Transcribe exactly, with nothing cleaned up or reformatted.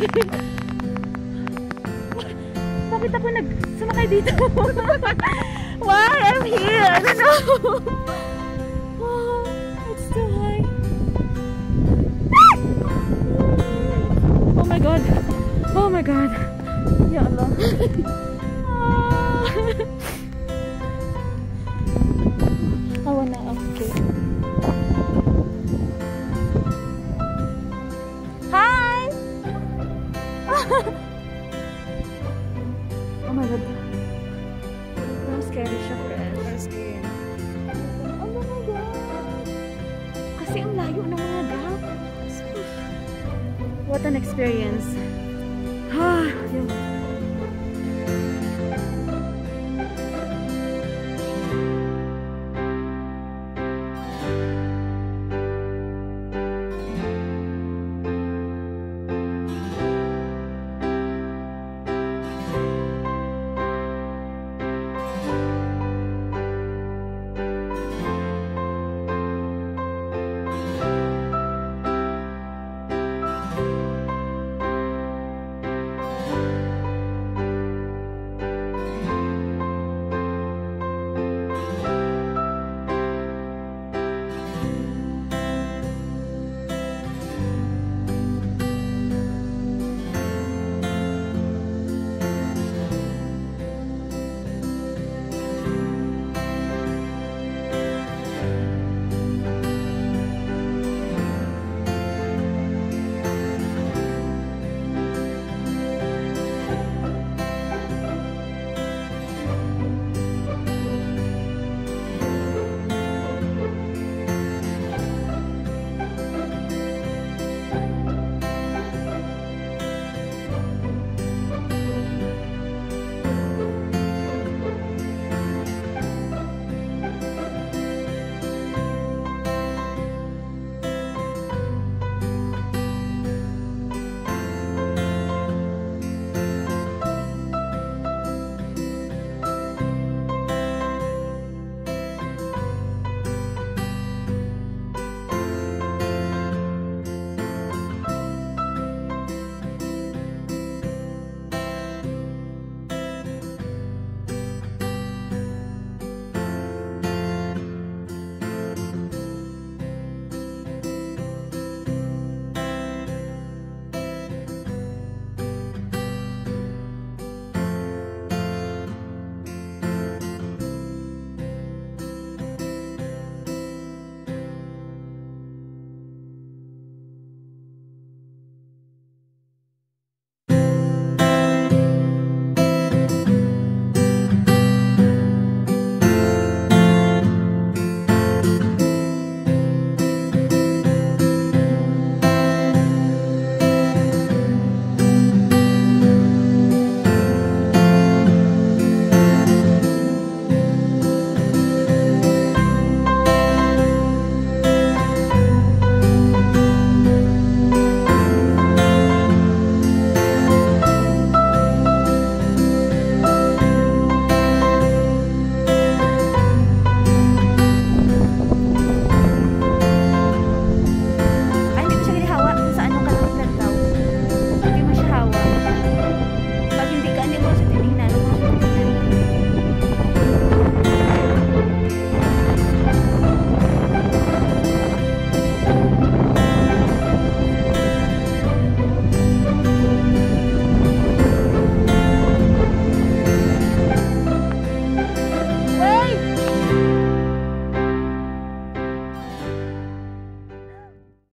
Bakit ako nagsumakay dito? Why I'm here? I don't know. Oh, it's too high. Oh my god. Oh my god. Ya Allah. I wanna, okay. Hi! Oh my god. I'm scary siya, friend. I'm scared. Oh my god. Kasi ang layo ng mga gap. What an experience. Ah, yun.